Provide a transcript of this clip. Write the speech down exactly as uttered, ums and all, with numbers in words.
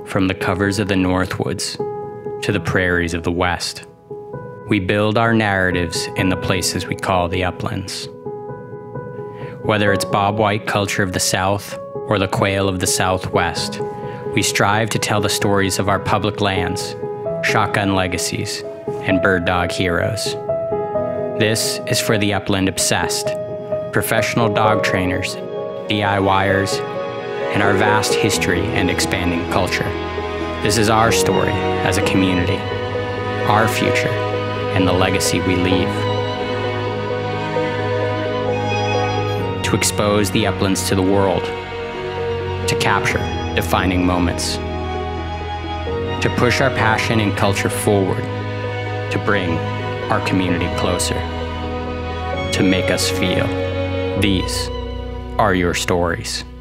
from the covers of the Northwoods to the prairies of the West. We build our narratives in the places we call the uplands. Whether it's bobwhite culture of the South or the quail of the Southwest, we strive to tell the stories of our public lands, shotgun legacies, and bird dog heroes. This is for the upland obsessed, professional dog trainers, DIYers, and our vast history and expanding culture. This is our story as a community, our future, and the legacy we leave. To expose the uplands to the world, to capture defining moments, to push our passion and culture forward, to bring our community closer, to make us feel. These are your stories.